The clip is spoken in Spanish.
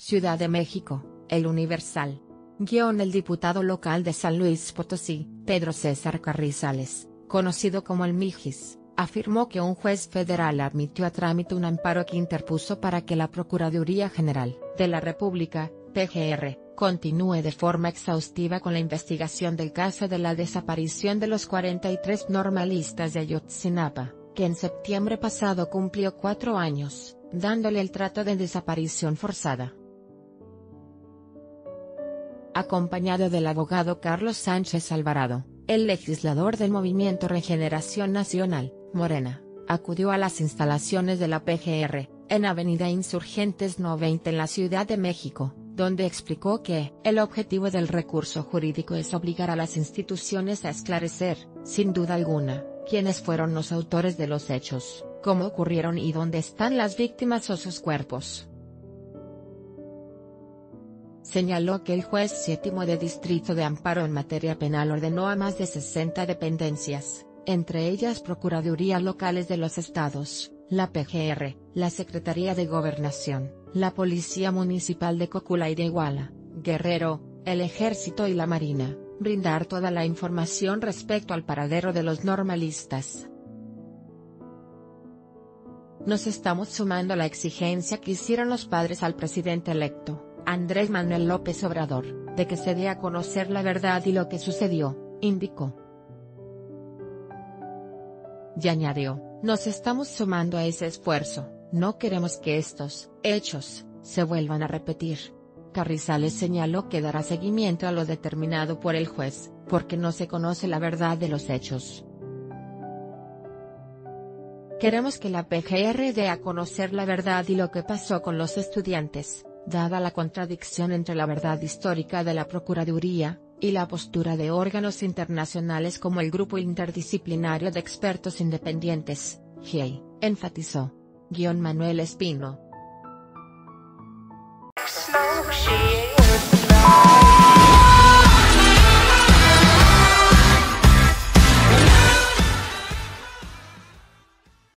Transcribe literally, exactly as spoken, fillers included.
Ciudad de México, El Universal. Guión El diputado local de San Luis Potosí, Pedro César Carrizales, conocido como el Mijis, afirmó que un juez federal admitió a trámite un amparo que interpuso para que la Procuraduría General de la República, P G R, continúe de forma exhaustiva con la investigación del caso de la desaparición de los cuarenta y tres normalistas de Ayotzinapa, que en septiembre pasado cumplió cuatro años, dándole el trato de desaparición forzada. Acompañado del abogado Carlos Sánchez Alvarado, el legislador del Movimiento Regeneración Nacional, Morena, acudió a las instalaciones de la P G R, en Avenida Insurgentes noventa en la Ciudad de México, donde explicó que el objetivo del recurso jurídico es obligar a las instituciones a esclarecer, sin duda alguna, quiénes fueron los autores de los hechos, cómo ocurrieron y dónde están las víctimas o sus cuerpos. Señaló que el juez séptimo de Distrito de Amparo en materia penal ordenó a más de sesenta dependencias, entre ellas Procuradurías locales de los estados, la P G R, la Secretaría de Gobernación, la Policía Municipal de Cocula y de Iguala, Guerrero, el Ejército y la Marina, brindar toda la información respecto al paradero de los normalistas. Nos estamos sumando a la exigencia que hicieron los padres al presidente electo, Andrés Manuel López Obrador, de que se dé a conocer la verdad y lo que sucedió, indicó. Y añadió, nos estamos sumando a ese esfuerzo, no queremos que estos hechos se vuelvan a repetir. Carrizales señaló que dará seguimiento a lo determinado por el juez, porque no se conoce la verdad de los hechos. Queremos que la P G R dé a conocer la verdad y lo que pasó con los estudiantes, dada la contradicción entre la verdad histórica de la Procuraduría, y la postura de órganos internacionales como el Grupo Interdisciplinario de Expertos Independientes, G I E, enfatizó. Guión Manuel Espino.